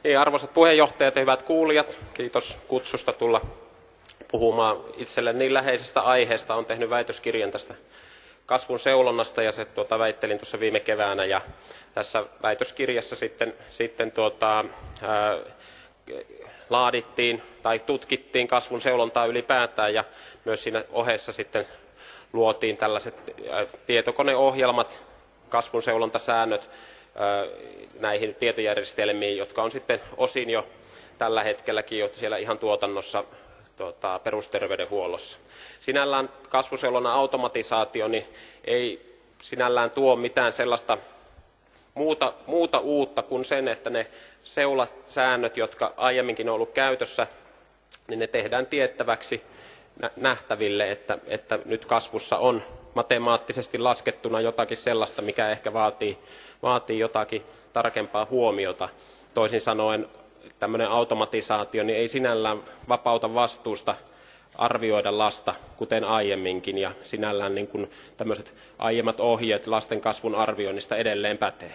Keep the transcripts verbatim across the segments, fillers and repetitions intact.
Niin, arvoisat puheenjohtajat ja hyvät kuulijat, kiitos kutsusta tulla puhumaan itselle niin läheisestä aiheesta. Olen tehnyt väitöskirjan tästä kasvun seulonnasta ja se tuota, väittelin tuossa viime keväänä. Ja tässä väitöskirjassa sitten, sitten tuota, ää, laadittiin tai tutkittiin kasvun seulontaa ylipäätään ja myös siinä ohessa sitten luotiin tällaiset ää, tietokoneohjelmat, kasvun seulontasäännöt, näihin tietojärjestelmiin, jotka on sitten osin jo tällä hetkelläkin jo siellä ihan tuotannossa tuota, perusterveydenhuollossa. Sinällään kasvuseulonnan automatisaatio niin ei sinällään tuo mitään sellaista muuta, muuta uutta kuin sen, että ne seulasäännöt, jotka aiemminkin on ollut käytössä, niin ne tehdään tiettäväksi nähtäville, että, että nyt kasvussa on matemaattisesti laskettuna jotakin sellaista, mikä ehkä vaatii, vaatii jotakin tarkempaa huomiota. Toisin sanoen tämmöinen automatisaatio niin ei sinällään vapauta vastuusta arvioida lasta, kuten aiemminkin, ja sinällään niin kuin tämmöiset aiemmat ohjeet lasten kasvun arvioinnista edelleen pätee.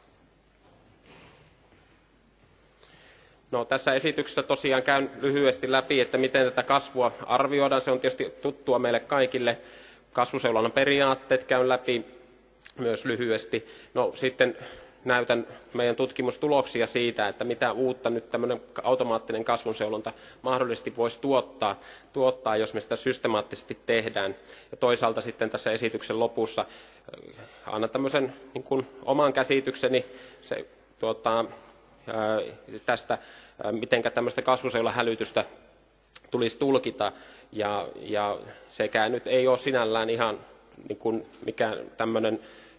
No, tässä esityksessä tosiaan käyn lyhyesti läpi, että miten tätä kasvua arvioidaan. Se on tietysti tuttua meille kaikille. Kasvuseulonnan periaatteet käyn läpi myös lyhyesti. No, sitten näytän meidän tutkimustuloksia siitä, että mitä uutta nyt tämmöinen automaattinen kasvunseulonta mahdollisesti voisi tuottaa, tuottaa, jos me sitä systemaattisesti tehdään. Ja toisaalta sitten tässä esityksen lopussa annan tämmöisen niin kuin oman käsitykseni se, tuota, tästä, miten tämmöistä kasvuseulahälytystä tulisi tulkita, ja, ja sekään nyt ei ole sinällään ihan niin kuin mikään tämmöinen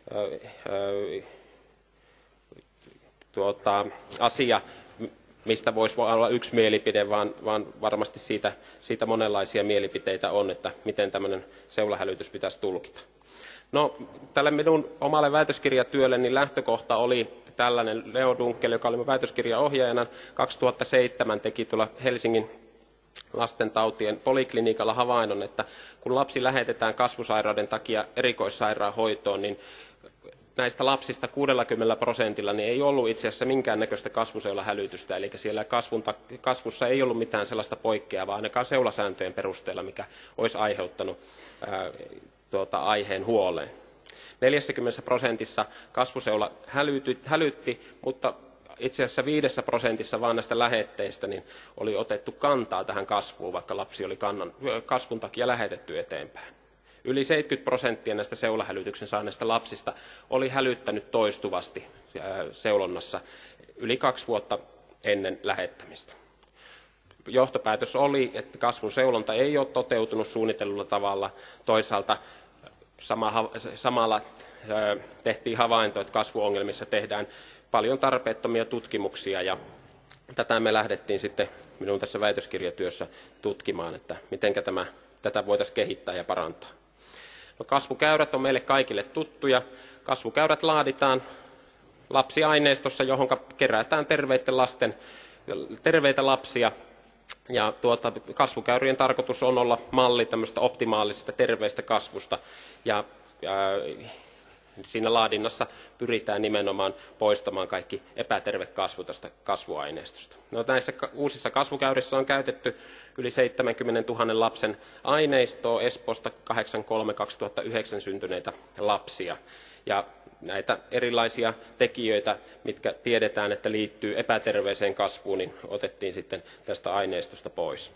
tuota, asia, mistä voisi olla yksi mielipide, vaan, vaan varmasti siitä, siitä monenlaisia mielipiteitä on, että miten tämmöinen seulahälytys pitäisi tulkita. No, tälle minun omalle väitöskirjatyölle niin lähtökohta oli tällainen. Leo Dunkel, joka oli minun väitöskirjaohjaajana, kaksituhattaseitsemän teki tuolla Helsingin lastentautien poliklinikalla havainnon, että kun lapsi lähetetään kasvusairauden takia erikoissairaanhoitoon, niin näistä lapsista kuudellakymmenellä prosentilla niin ei ollut itse asiassa minkäännäköistä kasvuseulahälytystä, eli siellä kasvussa ei ollut mitään sellaista poikkeavaa, ainakaan seulasääntöjen perusteella, mikä olisi aiheuttanut ää, tuota, aiheen huoleen. neljässäkymmenessä prosentissa kasvuseula hälytti, hälytti, mutta itse asiassa viidessä prosentissa vaan näistä lähetteistä niin oli otettu kantaa tähän kasvuun, vaikka lapsi oli kannan, kasvun takia lähetetty eteenpäin. Yli seitsemänkymmentä prosenttia näistä seulahälytyksen saaneista lapsista oli hälyttänyt toistuvasti seulonnassa yli kaksi vuotta ennen lähettämistä. Johtopäätös oli, että kasvun seulonta ei ole toteutunut suunnitellulla tavalla. Toisaalta sama, samalla tehtiin havainto, että kasvuongelmissa tehdään paljon tarpeettomia tutkimuksia, ja tätä me lähdettiin sitten minun tässä väitöskirjatyössä tutkimaan, että miten tämä, tätä voitaisiin kehittää ja parantaa. No, kasvukäyrät on meille kaikille tuttuja. Kasvukäyrät laaditaan lapsiaineistossa, johon kerätään terveiden lasten, terveitä lapsia. Ja tuota, kasvukäyrien tarkoitus on olla malli tämmöistä optimaalisesta terveestä kasvusta. Ja, ja siinä laadinnassa pyritään nimenomaan poistamaan kaikki epäterve kasvu tästä kasvuaineistosta. No, näissä uusissa kasvukäyrissä on käytetty yli seitsemänkymmentätuhatta lapsen aineistoa, Espoosta kahdeksankymmentäkolme kaksituhattayhdeksän syntyneitä lapsia. Ja näitä erilaisia tekijöitä, mitkä tiedetään, että liittyy epäterveeseen kasvuun, niin otettiin sitten tästä aineistosta pois.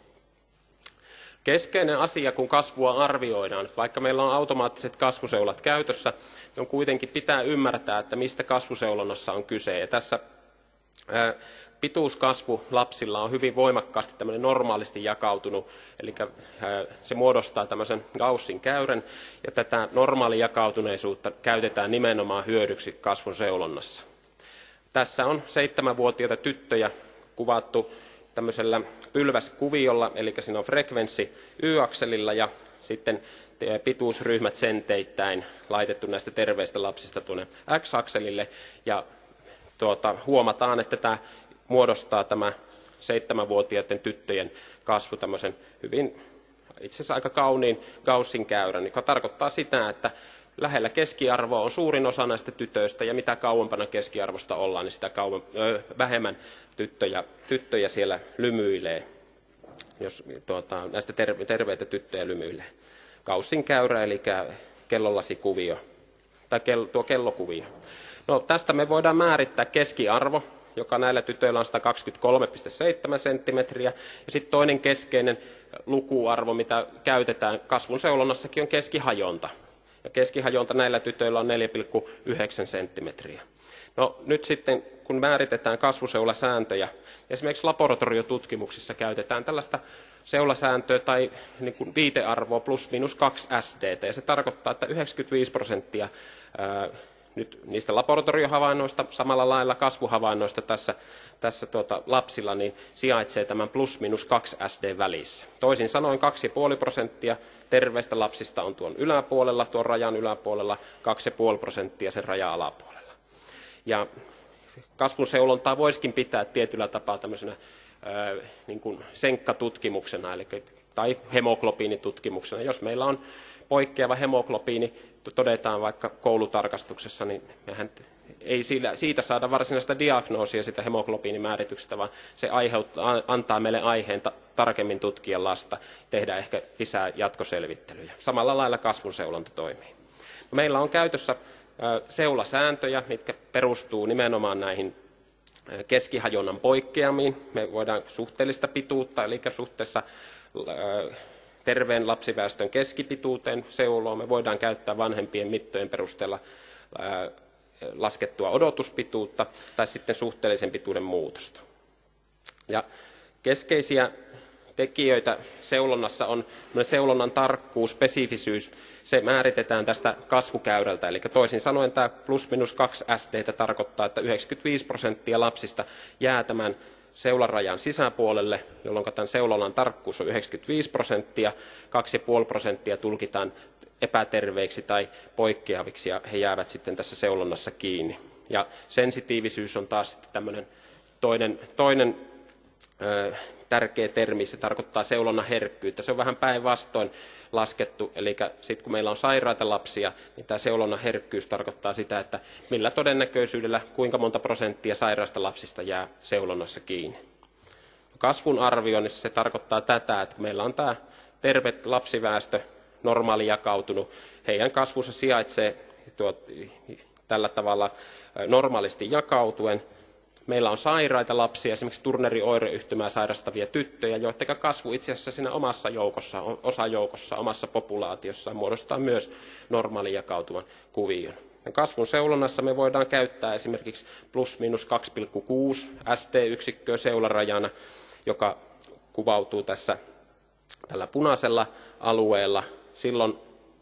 Keskeinen asia, kun kasvua arvioidaan, vaikka meillä on automaattiset kasvuseulat käytössä, niin on kuitenkin pitää ymmärtää, että mistä kasvuseulonnassa on kyse. Ja tässä ää, pituuskasvu lapsilla on hyvin voimakkaasti tämmöinen normaalisti jakautunut, eli ää, se muodostaa tämmöisen Gaussin käyrän, ja tätä normaalijakautuneisuutta käytetään nimenomaan hyödyksi kasvun seulonnassa. Tässä on seitsemänvuotiaita tyttöjä kuvattu tämmöisellä pylväskuviolla, eli siinä on frekvenssi Y-akselilla ja sitten pituusryhmät senteittäin laitettu näistä terveistä lapsista tuonne X-akselille. Ja tuota, huomataan, että tämä muodostaa tämä seitsemänvuotiaiden tyttöjen kasvu tämmöisen hyvin itse asiassa aika kauniin Gaussin käyrän, joka tarkoittaa sitä, että lähellä keskiarvoa on suurin osa näistä tytöistä, ja mitä kauempana keskiarvosta ollaan, niin sitä kauem, ö, vähemmän tyttöjä, tyttöjä siellä lymyilee, jos tuota, näistä terve, terveitä tyttöjä lymyilee. Gaussin käyrä, eli kellolasikuviyo, tai kello, tuo kellokuvio. No, tästä me voidaan määrittää keskiarvo, joka näillä tytöillä on sata kaksikymmentäkolme pilkku seitsemän senttimetriä. Ja sitten toinen keskeinen lukuarvo, mitä käytetään kasvun seulonnassakin, on keskihajonta. Ja keskihajonta näillä tytöillä on neljä pilkku yhdeksän senttimetriä. No nyt sitten, kun määritetään kasvuseulasääntöjä, esimerkiksi laboratoriotutkimuksissa käytetään tällaista seulasääntöä tai niin kuin viitearvoa plus minus kaksi S D T. Ja se tarkoittaa, että yhdeksänkymmentäviisi prosenttia ää, nyt niistä laboratoriohavainnoista, samalla lailla kasvuhavainnoista tässä, tässä tuota, lapsilla, niin sijaitsee tämän plus minus kaksi S D välissä. Toisin sanoen kaksi pilkku viisi prosenttia terveistä lapsista on tuon yläpuolella, tuon rajan yläpuolella, kaksi pilkku viisi prosenttia sen rajan alapuolella. Ja kasvun seulontaa voisikin pitää tietyllä tapaa tämmöisenä ää, niin kuin senkkatutkimuksena, eli, tai hemoglobiinitutkimuksena. Jos meillä on poikkeava hemoglobiini, todetaan vaikka koulutarkastuksessa, niin mehän ei siitä saada varsinaista diagnoosia sitä hemoglobiinimäärityksestä, vaan se aiheuttaa, antaa meille aiheen tarkemmin tutkia lasta, tehdä ehkä lisää jatkoselvittelyjä. Samalla lailla kasvun seulonta toimii. Meillä on käytössä seulasääntöjä, mitkä perustuu nimenomaan näihin keskihajonnan poikkeamiin. Me voidaan suhteellista pituutta, eli suhteessa terveen lapsiväestön keskipituuteen seuloon. Me voidaan käyttää vanhempien mittojen perusteella laskettua odotuspituutta tai sitten suhteellisen pituuden muutosta. Ja keskeisiä tekijöitä seulonnassa on seulonnan tarkkuus, spesifisyys. Se määritetään tästä kasvukäyrältä, eli toisin sanoen tämä plus minus kaksi S D T tarkoittaa, että yhdeksänkymmentäviisi prosenttia lapsista jää tämän seularajan sisäpuolelle, jolloin tämän seulonnan tarkkuus on yhdeksänkymmentäviisi prosenttia, kaksi pilkku viisi prosenttia tulkitaan epäterveiksi tai poikkeaviksi, ja he jäävät sitten tässä seulonnassa kiinni. Ja sensitiivisyys on taas sitten tämmöinen toinen, toinen ö, tärkeä termi, se tarkoittaa seulonnan herkkyyttä. Se on vähän päinvastoin laskettu, eli sitten kun meillä on sairaita lapsia, niin tämä seulonnan herkkyys tarkoittaa sitä, että millä todennäköisyydellä kuinka monta prosenttia sairaista lapsista jää seulonnassa kiinni. Kasvun arvioinnissa se tarkoittaa tätä, että kun meillä on tämä terve lapsiväestö normaali jakautunut, heidän kasvunsa sijaitsee tuo, tällä tavalla normaalisti jakautuen. Meillä on sairaita lapsia, esimerkiksi Turnerin oireyhtymää sairastavia tyttöjä, joiden kasvu itse asiassa siinä omassa joukossa, osajoukossa, omassa populaatiossaan muodostaa myös normaali jakautuvan kuvion. Ja kasvun seulonnassa me voidaan käyttää esimerkiksi plus minus kaksi pilkku kuusi S T-yksikköä seularajana, joka kuvautuu tässä tällä punaisella alueella. Silloin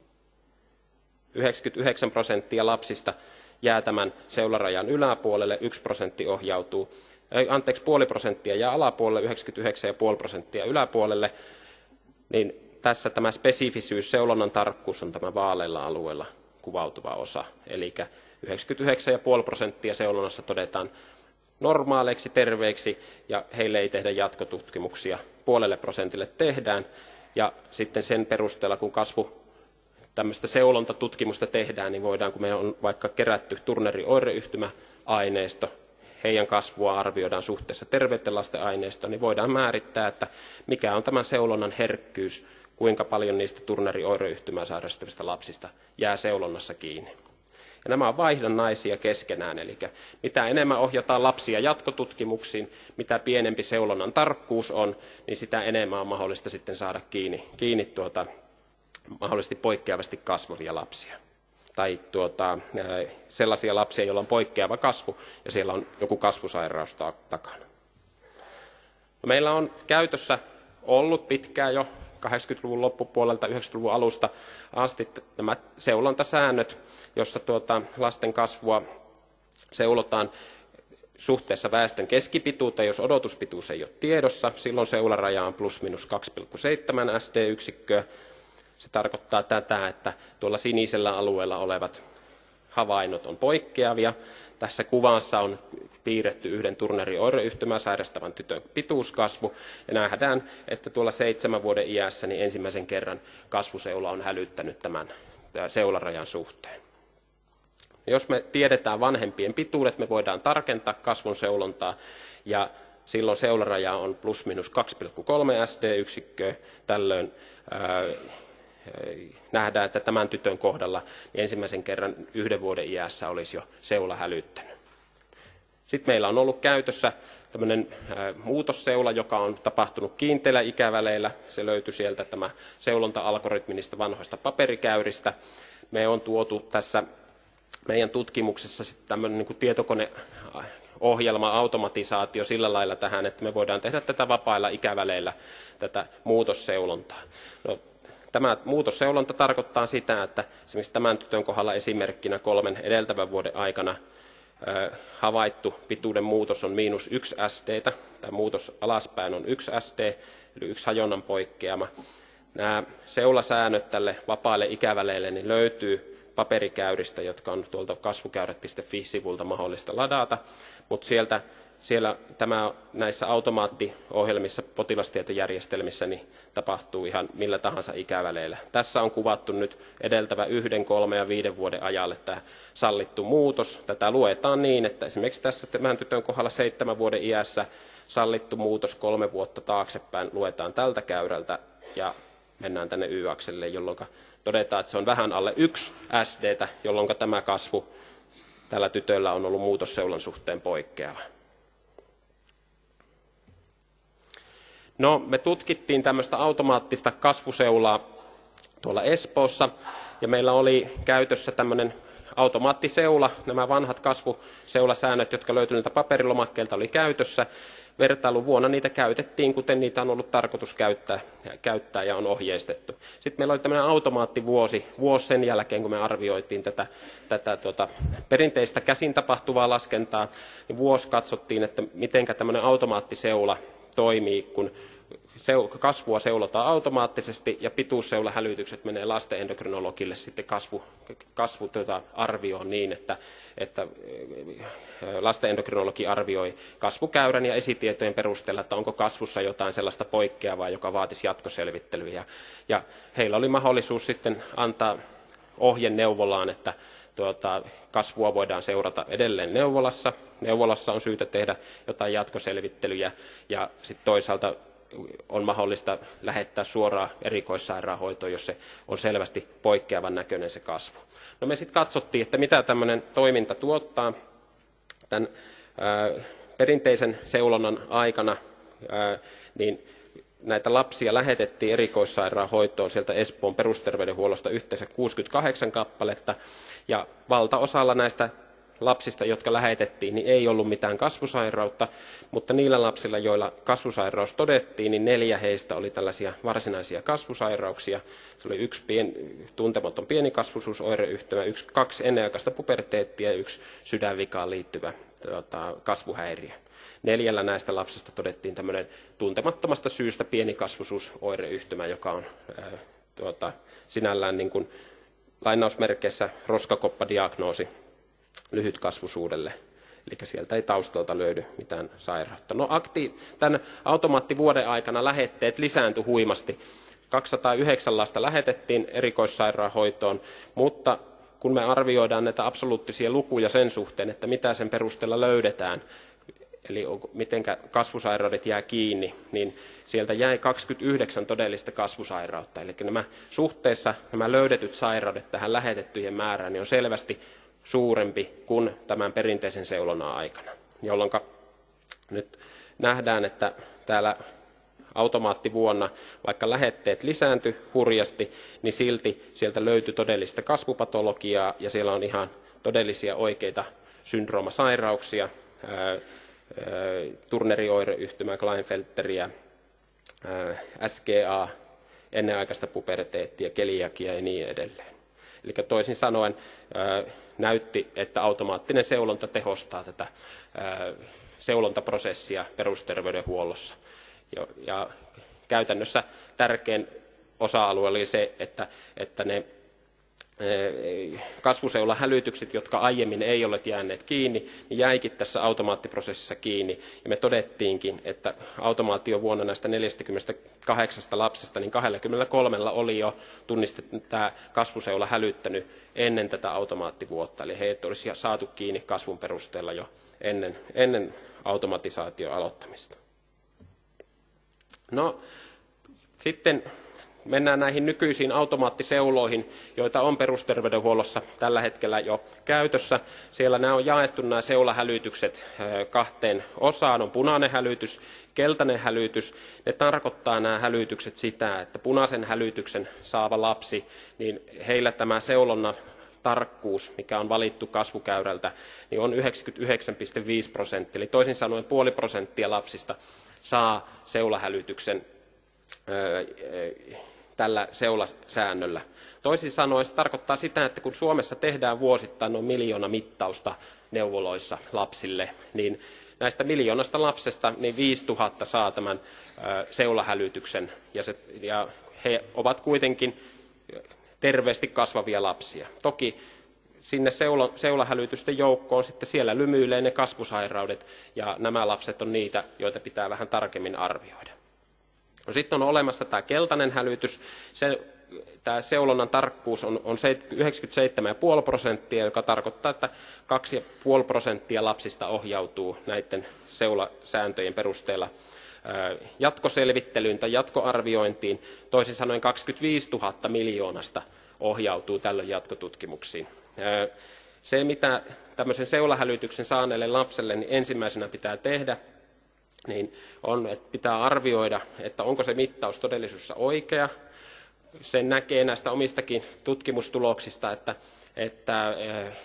yhdeksänkymmentäyhdeksän prosenttia lapsista jää tämän seularajan yläpuolelle, yksi prosentti ohjautuu, anteeksi, puoli prosenttia jää alapuolelle, yhdeksänkymmentäyhdeksän pilkku viisi prosenttia yläpuolelle, niin tässä tämä spesifisyys, seulonnan tarkkuus on tämä vaaleilla alueella kuvautuva osa. Eli yhdeksänkymmentäyhdeksän pilkku viisi prosenttia seulonnassa todetaan normaaleiksi, terveiksi, ja heille ei tehdä jatkotutkimuksia. Puolelle prosentille tehdään, ja sitten sen perusteella, kun kasvu tämmöistä seulontatutkimusta tehdään, niin voidaan, kun me on vaikka kerätty Turnerin oireyhtymä-aineisto, heidän kasvua arvioidaan suhteessa terveiden lasten aineistoon, niin voidaan määrittää, että mikä on tämän seulonnan herkkyys, kuinka paljon niistä Turnerin oireyhtymää sairastavista lapsista jää seulonnassa kiinni. Ja nämä on vaihdannaisia keskenään, eli mitä enemmän ohjataan lapsia jatkotutkimuksiin, mitä pienempi seulonnan tarkkuus on, niin sitä enemmän on mahdollista sitten saada kiinni, kiinni tuota, mahdollisesti poikkeavasti kasvavia lapsia. Tai tuota, sellaisia lapsia, joilla on poikkeava kasvu ja siellä on joku kasvusairaus takana. No, meillä on käytössä ollut pitkään jo kahdeksankymmentäluvun loppupuolelta, yhdeksänkymmentäluvun alusta asti nämä seulontasäännöt, jossa tuota, lasten kasvua seulotaan suhteessa väestön keskipituuteen, jos odotuspituus ei ole tiedossa. Silloin seularaja on plus minus kaksi pilkku seitsemän S D-yksikköä. Se tarkoittaa tätä, että tuolla sinisellä alueella olevat havainnot on poikkeavia. Tässä kuvassa on piirretty yhden Turnerin oireyhtymää sairastavan tytön pituuskasvu. Ja nähdään, että tuolla seitsemän vuoden iässä niin ensimmäisen kerran kasvuseula on hälyttänyt tämän seularajan suhteen. Jos me tiedetään vanhempien pituudet, me voidaan tarkentaa kasvun seulontaa, ja silloin seularaja on plus minus kaksi pilkku kolme S D-yksikköä. Tällöin ää, nähdään, että tämän tytön kohdalla niin ensimmäisen kerran yhden vuoden iässä olisi jo seula hälyttänyt. Sitten meillä on ollut käytössä tämmöinen muutosseula, joka on tapahtunut kiinteillä ikäväleillä. Se löytyi sieltä tämä seulonta-algoritmi niistä vanhoista paperikäyristä. Me on tuotu tässä meidän tutkimuksessa sitten tämmöinen niin kuin tietokoneohjelma, automatisaatio sillä lailla tähän, että me voidaan tehdä tätä vapailla ikäväleillä, tätä muutosseulontaa. No, tämä muutosseulonta tarkoittaa sitä, että esimerkiksi tämän tytön kohdalla esimerkkinä kolmen edeltävän vuoden aikana havaittu pituuden muutos on miinus yksi S D, tämä muutos alaspäin on yksi S D, eli yksi hajonnan poikkeama. Nämä seulasäännöt tälle vapaille ikäväleille niin löytyy paperikäyristä, jotka on tuolta kasvukäyrät piste fi-sivulta mahdollista ladata, mutta sieltä, siellä tämä näissä automaattiohjelmissa, potilastietojärjestelmissä niin tapahtuu ihan millä tahansa ikäväleillä. Tässä on kuvattu nyt edeltävä yhden, kolme ja viiden vuoden ajalle tämä sallittu muutos. Tätä luetaan niin, että esimerkiksi tässä tämän tytön kohdalla seitsemän vuoden iässä sallittu muutos kolme vuotta taaksepäin luetaan tältä käyrältä ja mennään tänne Y-akselle, jolloin todetaan, että se on vähän alle yksi S D:tä, jolloin tämä kasvu tällä tytöllä on ollut muutosseulan suhteen poikkeava. No, me tutkittiin tämmöistä automaattista kasvuseulaa tuolla Espoossa, ja meillä oli käytössä tämmöinen automaattiseula. Nämä vanhat kasvuseulasäännöt, jotka löytyivät niiltä paperilomakkeilta, oli käytössä. Vertailuvuonna niitä käytettiin, kuten niitä on ollut tarkoitus käyttää, käyttää ja on ohjeistettu. Sitten meillä oli tämmöinen automaattivuosi, vuosi sen jälkeen, kun me arvioitiin tätä, tätä tuota, perinteistä käsin tapahtuvaa laskentaa, niin vuosi katsottiin, että miten tämmöinen automaattiseula toimii, kun kasvua seulotaan automaattisesti ja pituusseulahälytykset menee lasten endokrinologille sitten kasvu, kasvu tuota, arvioon niin, että, että lasten endokrinologi arvioi kasvukäyrän ja esitietojen perusteella, että onko kasvussa jotain sellaista poikkeavaa, joka vaatisi jatkoselvittelyä. Ja, ja heillä oli mahdollisuus sitten antaa ohje neuvolaan, että tuota, kasvua voidaan seurata edelleen neuvolassa. Neuvolassa on syytä tehdä jotain jatkoselvittelyjä ja sitten toisaalta on mahdollista lähettää suoraan erikoissairaanhoitoon, jos se on selvästi poikkeavan näköinen se kasvu. No me sitten katsottiin, että mitä tämmöinen toiminta tuottaa. Tämän ää, perinteisen seulonnan aikana ää, niin näitä lapsia lähetettiin erikoissairaanhoitoon sieltä Espoon perusterveydenhuollosta yhteensä kuusikymmentäkahdeksan kappaletta, ja valtaosalla näistä lapsista, jotka lähetettiin, niin ei ollut mitään kasvusairautta, mutta niillä lapsilla, joilla kasvusairaus todettiin, niin neljä heistä oli tällaisia varsinaisia kasvusairauksia. Se oli yksi pien, tuntematon pienikasvuisuusoireyhtymä, yksi, kaksi ennenaikaista puberteettia ja yksi sydänvikaan liittyvä tuota, kasvuhäiriö. Neljällä näistä lapsista todettiin tämmöinen tuntemattomasta syystä pienikasvuisuusoireyhtymä, joka on ää, tuota, sinällään niin kuin lainausmerkeissä roskakoppadiagnoosi lyhytkasvuisuudelle, eli sieltä ei taustalta löydy mitään sairautta. No, akti- tämän automaattivuoden aikana lähetteet lisääntyi huimasti. kaksisataayhdeksän lasta lähetettiin erikoissairaanhoitoon, mutta kun me arvioidaan näitä absoluuttisia lukuja sen suhteen, että mitä sen perusteella löydetään, eli miten kasvusairaudet jää kiinni, niin sieltä jäi kaksikymmentäyhdeksän todellista kasvusairautta. Eli nämä suhteessa nämä löydetyt sairaudet tähän lähetettyjen määrään niin on selvästi suurempi kuin tämän perinteisen seulonnan aikana, jolloin nyt nähdään, että täällä automaattivuonna, vaikka lähetteet lisääntyi hurjasti, niin silti sieltä löytyi todellista kasvupatologiaa ja siellä on ihan todellisia oikeita syndroomasairauksia, Turneri-oireyhtymää, Klinefelteriä, S G A, ennenaikaista puberteettia, keliakia ja niin edelleen. Eli toisin sanoen näytti, että automaattinen seulonta tehostaa tätä seulontaprosessia perusterveydenhuollossa. Ja käytännössä tärkein osa-alue oli se, että, että ne kasvuseulahälytykset, jotka aiemmin ei ole jääneet kiinni, niin jäikin tässä automaattiprosessissa kiinni. Ja me todettiinkin, että automaatio vuonna näistä neljästäkymmenestäkahdeksasta lapsesta, niin kaksikymmentäkolme oli jo tunnistettu tämä kasvuseula hälyttänyt ennen tätä automaattivuotta. Eli heidät olisi saatu kiinni kasvun perusteella jo ennen, ennen automatisaation aloittamista. No, sitten mennään näihin nykyisiin automaattiseuloihin, joita on perusterveydenhuollossa tällä hetkellä jo käytössä. Siellä nämä on jaettu nämä seulahälytykset kahteen osaan. On punainen hälytys, keltainen hälytys. Ne tarkoittaa nämä hälytykset sitä, että punaisen hälytyksen saava lapsi, niin heillä tämä seulonnan tarkkuus, mikä on valittu kasvukäyrältä, niin on yhdeksänkymmentäyhdeksän pilkku viisi prosenttia. Eli toisin sanoen puoli prosenttia lapsista saa seulahälytyksen tällä seulasäännöllä. Toisin sanoen se tarkoittaa sitä, että kun Suomessa tehdään vuosittain noin miljoona mittausta neuvoloissa lapsille, niin näistä miljoonasta lapsesta niin viisituhatta saa tämän seulahälytyksen, ja, se, ja he ovat kuitenkin terveesti kasvavia lapsia. Toki sinne seula, seulahälytysten joukkoon sitten siellä lymyilee ne kasvusairaudet, ja nämä lapset on niitä, joita pitää vähän tarkemmin arvioida. No, sitten on olemassa tämä keltainen hälytys. Se, tämä seulonnan tarkkuus on, on yhdeksänkymmentäseitsemän pilkku viisi prosenttia, joka tarkoittaa, että kaksi pilkku viisi prosenttia lapsista ohjautuu näiden seulasääntöjen perusteella jatkoselvittelyyn tai jatkoarviointiin. Toisin sanoen kaksikymmentäviisituhatta miljoonasta ohjautuu tällöin jatkotutkimuksiin. Se, mitä tämmöisen seulahälytyksen saaneelle lapselle niin ensimmäisenä pitää tehdä, niin on, että pitää arvioida, että onko se mittaus todellisuudessa oikea. Sen näkee näistä omistakin tutkimustuloksista, että, että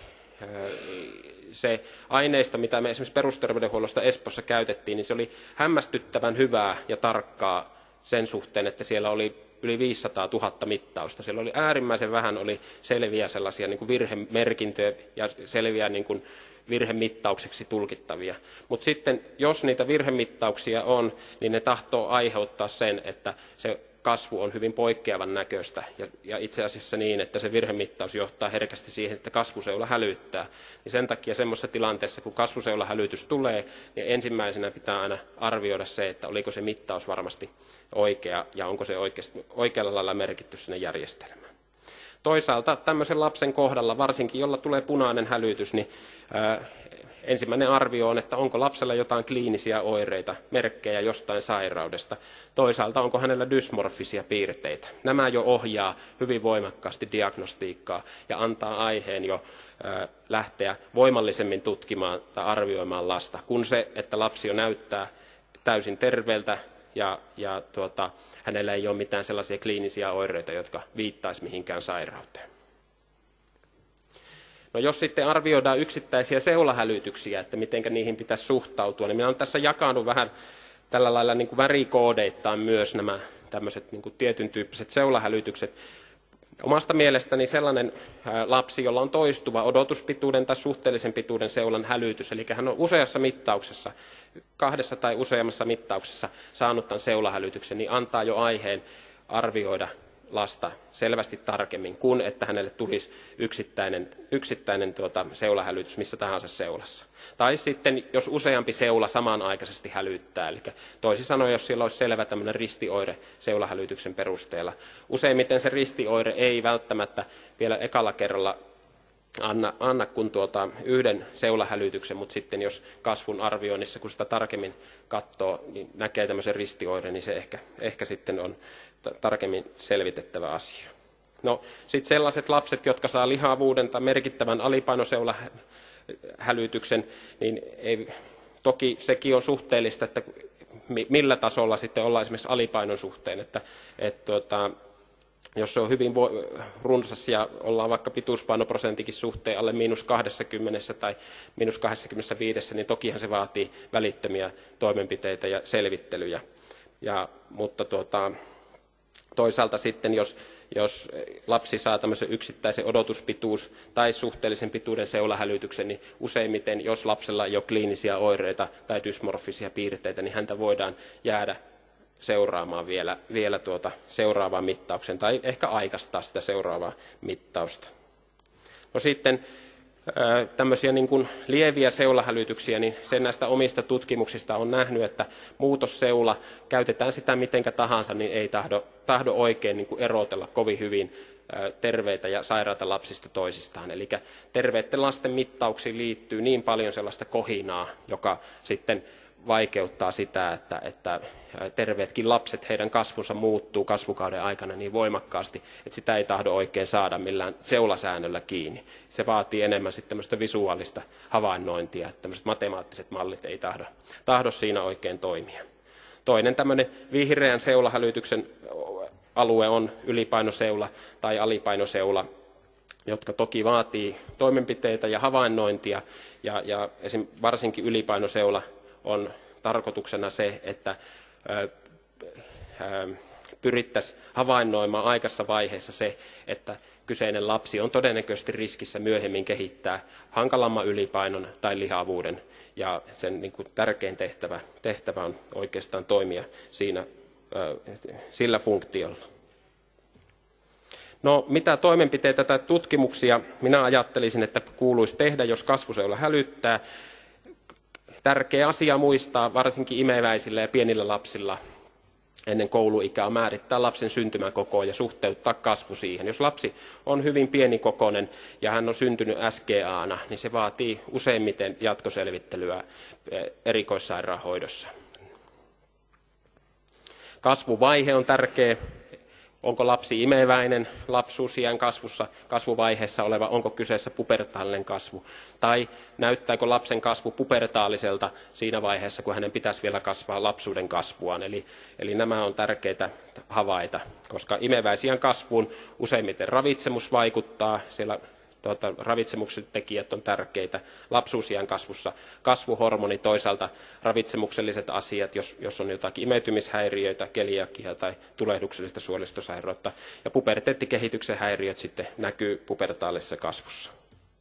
se aineisto, mitä me esimerkiksi perusterveydenhuollosta Espoossa käytettiin, niin se oli hämmästyttävän hyvää ja tarkkaa sen suhteen, että siellä oli yli viisisataatuhatta mittausta. Siellä oli äärimmäisen vähän oli selviä sellaisia niin kuin virhemerkintöjä ja selviä niin kuin virhemittaukseksi tulkittavia. Mutta sitten, jos niitä virhemittauksia on, niin ne tahtoo aiheuttaa sen, että se kasvu on hyvin poikkeavan näköistä. Ja, ja itse asiassa niin, että se virhemittaus johtaa herkästi siihen, että kasvuseula hälyttää. Niin sen takia semmoisessa tilanteessa, kun kasvuseulahälytys tulee, niin ensimmäisenä pitää aina arvioida se, että oliko se mittaus varmasti oikea ja onko se oikeasti, oikealla lailla merkitty sinne järjestelmään. Toisaalta tämmöisen lapsen kohdalla, varsinkin jolla tulee punainen hälytys, niin ää, ensimmäinen arvio on, että onko lapsella jotain kliinisiä oireita, merkkejä jostain sairaudesta. Toisaalta onko hänellä dysmorfisia piirteitä. Nämä jo ohjaa hyvin voimakkaasti diagnostiikkaa ja antaa aiheen jo ää, lähteä voimallisemmin tutkimaan tai arvioimaan lasta, kun se, että lapsi jo näyttää täysin terveeltä ja, ja tuota, hänellä ei ole mitään sellaisia kliinisiä oireita, jotka viittaisi mihinkään sairauteen. No, jos sitten arvioidaan yksittäisiä seulahälytyksiä, että miten niihin pitäisi suhtautua, niin minä olen tässä jakanut vähän tällä lailla niin kuin värikoodeittain myös nämä tämmöiset niin kuin tietyn tyyppiset seulahälytykset. Omasta mielestäni sellainen lapsi, jolla on toistuva odotuspituuden tai suhteellisen pituuden seulan hälytys, eli hän on useassa mittauksessa, kahdessa tai useammassa mittauksessa saanut tämän seulahälytyksen, niin antaa jo aiheen arvioida lasta selvästi tarkemmin, kuin että hänelle tulisi yksittäinen, yksittäinen tuota, seulahälytys missä tahansa seulassa. Tai sitten, jos useampi seula samanaikaisesti hälyttää, eli toisin sanoen, jos siellä olisi selvä tämmöinen ristioire seulahälytyksen perusteella. Useimmiten se ristioire ei välttämättä vielä ekalla kerralla anna, anna kun tuota, yhden seulahälytyksen, mutta sitten jos kasvun arvioinnissa, kun sitä tarkemmin katsoo, niin näkee tämmöisen ristioireen, niin se ehkä, ehkä sitten on tarkemmin selvitettävä asia. No, sitten sellaiset lapset, jotka saa lihavuuden tai merkittävän alipainoseulahälytyksen, niin ei, toki sekin on suhteellista, että millä tasolla sitten ollaan esimerkiksi alipainon suhteen, että et, tuota, jos se on hyvin runsas ja ollaan vaikka pituuspainoprosentikin suhteen alle miinus kaksikymmentä tai miinus kaksikymmentäviisi, niin tokihan se vaatii välittömiä toimenpiteitä ja selvittelyjä. Ja, mutta tuota, toisaalta sitten, jos, jos lapsi saa tämmöisen yksittäisen odotuspituus- tai suhteellisen pituuden seulahälytyksen, niin useimmiten, jos lapsella ei ole kliinisiä oireita tai dysmorfisia piirteitä, niin häntä voidaan jäädä seuraamaan vielä, vielä tuota seuraavaa mittauksen tai ehkä aikaistaa sitä seuraavaa mittausta. No sitten tämmöisiä niin kuin lieviä seulahälytyksiä, niin sen näistä omista tutkimuksista on nähnyt, että muutosseula, käytetään sitä mitenkä tahansa, niin ei tahdo, tahdo oikein niin kuin erotella kovin hyvin terveitä ja sairaita lapsista toisistaan. Eli terveiden lasten mittauksiin liittyy niin paljon sellaista kohinaa, joka sitten vaikeuttaa sitä, että, että terveetkin lapset, heidän kasvunsa muuttuu kasvukauden aikana niin voimakkaasti, että sitä ei tahdo oikein saada millään seulasäännöllä kiinni. Se vaatii enemmän sitten tämmöistä visuaalista havainnointia, että tämmöiset matemaattiset mallit ei tahdo, tahdo siinä oikein toimia. Toinen tämmöinen vihreän seulahälytyksen alue on ylipainoseula tai alipainoseula, jotka toki vaatii toimenpiteitä ja havainnointia, ja, ja esim. Varsinkin ylipainoseula on tarkoituksena se, että pyrittäisiin havainnoimaan aikaisessa vaiheessa se, että kyseinen lapsi on todennäköisesti riskissä myöhemmin kehittää hankalamman ylipainon tai lihavuuden, ja sen niin kuin tärkein tehtävä, tehtävä on oikeastaan toimia siinä, sillä funktiolla. No, mitä toimenpiteitä tai tutkimuksia minä ajattelisin, että kuuluisi tehdä, jos kasvuseula hälyttää? Tärkeä asia muistaa, varsinkin imeväisillä ja pienillä lapsilla ennen kouluikää, on määrittää lapsen syntymäkoko ja suhteuttaa kasvu siihen. Jos lapsi on hyvin pienikokoinen ja hän on syntynyt S G A:na, niin se vaatii useimmiten jatkoselvittelyä erikoissairaanhoidossa. Kasvuvaihe on tärkeä. Onko lapsi imeväinen lapsuusiän kasvussa, kasvuvaiheessa oleva, onko kyseessä pubertaalinen kasvu, tai näyttääkö lapsen kasvu pubertaaliselta siinä vaiheessa, kun hänen pitäisi vielä kasvaa lapsuuden kasvuaan. Eli, eli nämä on tärkeitä havaita, koska imeväisiän kasvuun useimmiten ravitsemus vaikuttaa, siellä tuota, ravitsemuksen tekijät on tärkeitä. Lapsuusiän kasvussa kasvuhormoni, toisaalta ravitsemukselliset asiat, jos, jos on jotakin imeytymishäiriöitä, keliakiaa tai tulehduksellista suolistosairautta. Ja puberteettikehityksen häiriöt sitten näkyy pubertaalisessa kasvussa.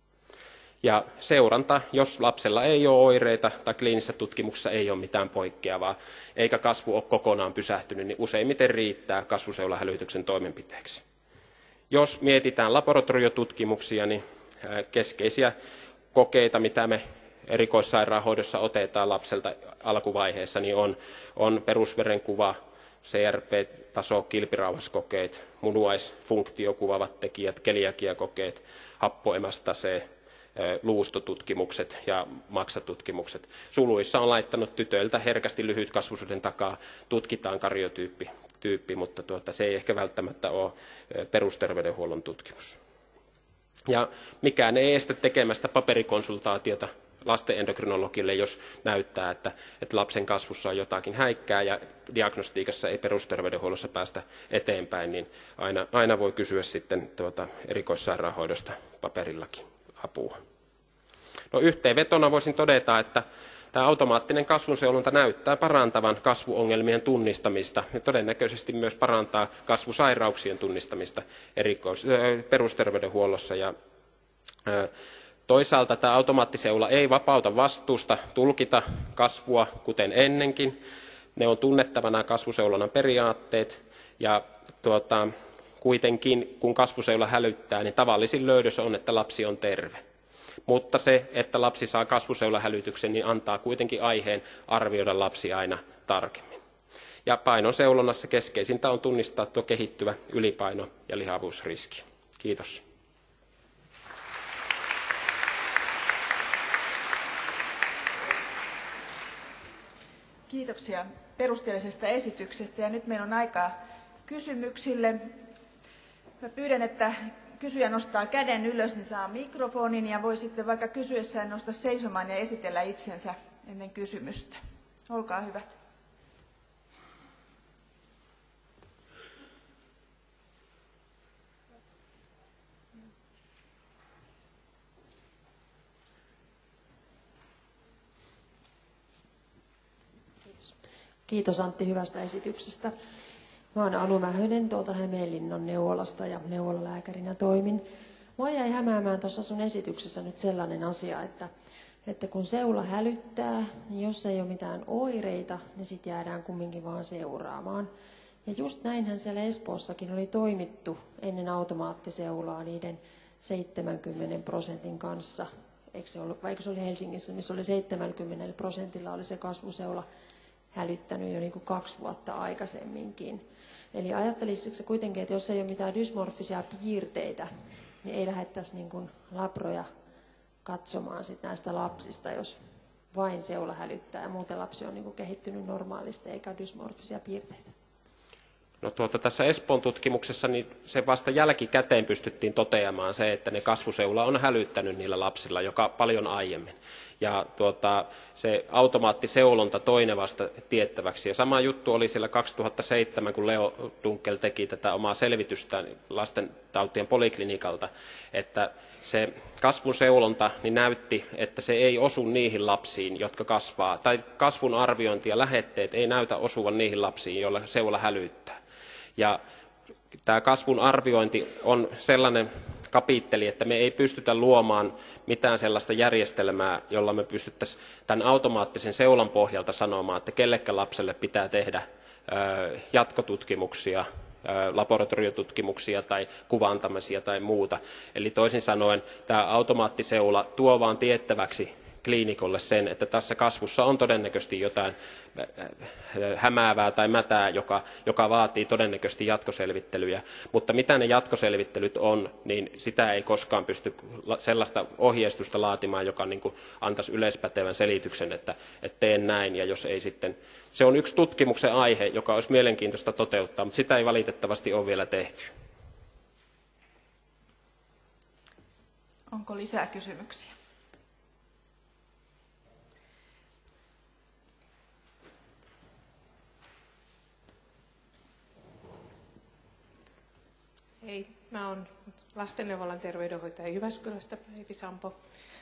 Ja seuranta, jos lapsella ei ole oireita tai kliinisessä tutkimuksessa ei ole mitään poikkeavaa, eikä kasvu ole kokonaan pysähtynyt, niin useimmiten riittää kasvuseulahälytyksen toimenpiteeksi. Jos mietitään laboratoriotutkimuksia, niin keskeisiä kokeita, mitä me erikoissairaanhoidossa otetaan lapselta alkuvaiheessa, niin on, on perusverenkuva, C R P-taso, kilpirauhaskokeet, munuaisfunktiokuvavat tekijät, keliakiakokeet, happoemastase, luustotutkimukset ja maksatutkimukset. Suluissa on laittanut tytöiltä herkästi lyhytkasvuisuuden takaa, tutkitaan karyotyyppi. Tyyppi, mutta tuota, se ei ehkä välttämättä ole perusterveydenhuollon tutkimus. Ja mikään ei estä tekemästä paperikonsultaatiota lasten endokrinologille, jos näyttää, että, että lapsen kasvussa on jotakin häikkää ja diagnostiikassa ei perusterveydenhuollossa päästä eteenpäin, niin aina, aina voi kysyä sitten tuota erikoissairaanhoidosta paperillakin apua. No, yhteenvetona voisin todeta, että tämä automaattinen kasvunseulonta näyttää parantavan kasvuongelmien tunnistamista ja todennäköisesti myös parantaa kasvusairauksien tunnistamista erikois- perusterveydenhuollossa. Ja, ö, toisaalta tämä automaattiseula ei vapauta vastuusta tulkita kasvua kuten ennenkin. Ne on tunnettava nämä kasvuseulonnan periaatteet ja tuota, kuitenkin kun kasvuseula hälyttää, niin tavallisin löydös on, että lapsi on terve. Mutta se, että lapsi saa kasvuseulahälytyksen, niin antaa kuitenkin aiheen arvioida lapsi aina tarkemmin. Ja painoseulonnassa keskeisintä on tunnistaa tuo kehittyvä ylipaino- ja lihavuusriski. Kiitos. Kiitoksia perusteellisesta esityksestä. Ja nyt meillä on aikaa kysymyksille. Mä pyydän, että kysyjä nostaa käden ylös, niin saa mikrofonin ja voi sitten vaikka kysyessään nostaa seisomaan ja esitellä itsensä ennen kysymystä. Olkaa hyvät. Kiitos. Kiitos Antti hyvästä esityksestä. Mä oon Anu Mähönen tuolta Hämeenlinnan neuvolasta ja neuvolalääkärinä toimin. Mua jäi hämäämään tuossa sun esityksessä nyt sellainen asia, että että kun seula hälyttää, niin jos ei ole mitään oireita, niin sitten jäädään kumminkin vaan seuraamaan. Ja just näinhän siellä Espoossakin oli toimittu ennen automaattiseulaa niiden seitsemänkymmenen prosentin kanssa. Eikö se ollut, vaikka se oli Helsingissä, missä oli seitsemänkymmentä prosentilla oli se kasvuseula hälyttänyt jo niin kuin kaksi vuotta aikaisemminkin. Eli ajattelisitko kuitenkin, että jos ei ole mitään dysmorfisia piirteitä, niin ei lähdettäisi niin kuin labroja katsomaan sit näistä lapsista, jos vain seula hälyttää ja muuten lapsi on niin kuin kehittynyt normaalisti eikä dysmorfisia piirteitä? No tuota, tässä Espoon tutkimuksessa niin se vasta jälkikäteen pystyttiin toteamaan se, että ne kasvuseula on hälyttänyt niillä lapsilla joka paljon aiemmin. Ja tuota, se automaattiseulonta toinen vasta tiettäväksi. Ja sama juttu oli siellä kaksituhattaseitsemän, kun Leo Dunkel teki tätä omaa selvitystään lastentautien poliklinikalta, että se kasvun seulonta niin näytti, että se ei osu niihin lapsiin, jotka kasvaa, tai kasvun arviointi ja lähetteet ei näytä osuvan niihin lapsiin, joilla seula hälyttää. Ja tämä kasvun arviointi on sellainen kapitteli, että me ei pystytä luomaan mitään sellaista järjestelmää, jolla me pystyttäisiin tämän automaattisen seulan pohjalta sanomaan, että kellekä lapselle pitää tehdä jatkotutkimuksia, laboratoriotutkimuksia tai kuvantamisia tai muuta. Eli toisin sanoen tämä automaattiseula tuo vaan tiettäväksi kliinikolle sen, että tässä kasvussa on todennäköisesti jotain hämäävää tai mätää, joka, joka vaatii todennäköisesti jatkoselvittelyjä. Mutta mitä ne jatkoselvittelyt on, niin sitä ei koskaan pysty sellaista ohjeistusta laatimaan, joka niin kuin antaisi yleispätevän selityksen, että, että teen näin, ja jos ei sitten... Se on yksi tutkimuksen aihe, joka olisi mielenkiintoista toteuttaa, mutta sitä ei valitettavasti ole vielä tehty. Onko lisää kysymyksiä? Hei, mä oon lastenneuvolan terveydenhoitaja Jyväskylästä, Päivi Sampo.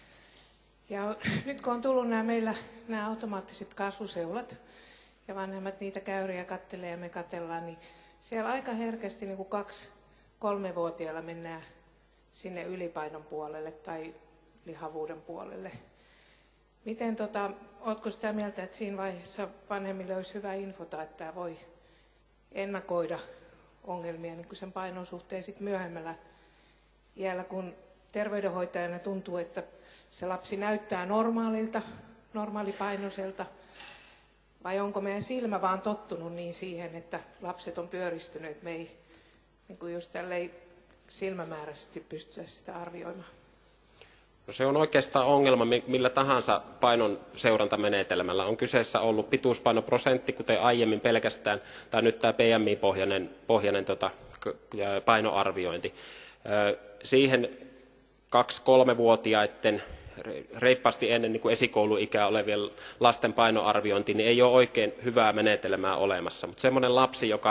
Ja nyt kun on tullut nämä meillä nämä automaattiset kasvuseulat ja vanhemmat niitä käyriä kattelee ja me katsellaan, niin siellä aika herkästi niin kuin kaksi kolmevuotiailla mennään sinne ylipainon puolelle tai lihavuuden puolelle. Miten tota, ootko sitä mieltä, että siinä vaiheessa vanhemmille olisi hyvä infota, että tämä voi ennakoida ongelmia niin kuin sen painon suhteen sit myöhemmällä iällä, kun terveydenhoitajana tuntuu, että se lapsi näyttää normaalilta, normaalipainoiselta, vai onko meidän silmä vaan tottunut niin siihen, että lapset on pyöristyneet, me ei niin kuin just tälleen silmämääräisesti pystytä sitä arvioimaan? No se on oikeastaan ongelma millä tahansa painon seurantamenetelmällä. On kyseessä ollut pituuspainoprosentti, kuten aiemmin pelkästään, tai nyt tämä P M I-pohjainen pohjainen, tota, painoarviointi. Siihen kaksi-kolmevuotiaiden reippaasti ennen niin kuin esikouluikää olevien lasten painoarviointi, niin ei ole oikein hyvää menetelmää olemassa. Mutta semmoinen lapsi, joka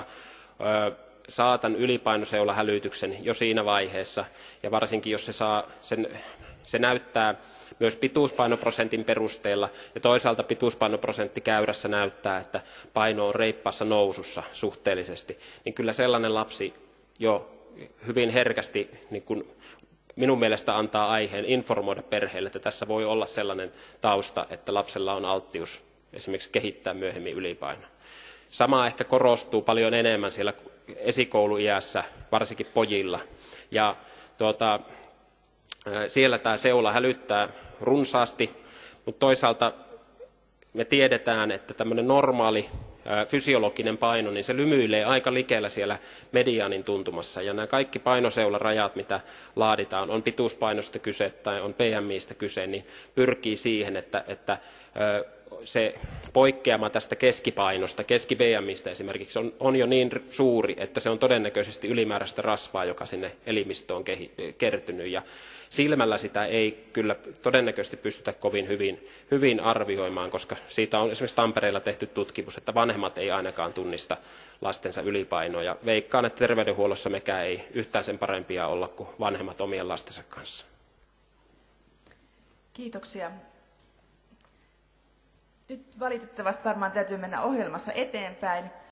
saa tämän ylipainoseulohälytyksen jo siinä vaiheessa, ja varsinkin jos se saa sen, se näyttää myös pituuspainoprosentin perusteella, ja toisaalta pituuspainoprosentti käyrässä näyttää, että paino on reippaassa nousussa suhteellisesti, niin kyllä sellainen lapsi jo hyvin herkästi niin kuin minun mielestä antaa aiheen informoida perheelle, että tässä voi olla sellainen tausta, että lapsella on alttius esimerkiksi kehittää myöhemmin ylipainoa. Sama ehkä korostuu paljon enemmän siellä esikouluiässä, varsinkin pojilla. Ja tuota, siellä tämä seula hälyttää runsaasti, mutta toisaalta me tiedetään, että tämmöinen normaali fysiologinen paino, niin se lymyilee aika likellä siellä mediaanin tuntumassa. Ja nämä kaikki painoseularajat, mitä laaditaan, on pituuspainosta kyse tai on P M I:stä kyse, niin pyrkii siihen, että, että se poikkeama tästä keskipainosta, keski-B M I:stä esimerkiksi, on, on jo niin suuri, että se on todennäköisesti ylimääräistä rasvaa, joka sinne elimistöön on kehi, kertynyt. Ja silmällä sitä ei kyllä todennäköisesti pystytä kovin hyvin, hyvin arvioimaan, koska siitä on esimerkiksi Tampereella tehty tutkimus, että vanhemmat ei ainakaan tunnista lastensa ylipainoa. Ja veikkaan, että terveydenhuollossa mekään ei yhtään sen parempia olla kuin vanhemmat omien lastensa kanssa. Kiitoksia. Nyt valitettavasti varmaan täytyy mennä ohjelmassa eteenpäin.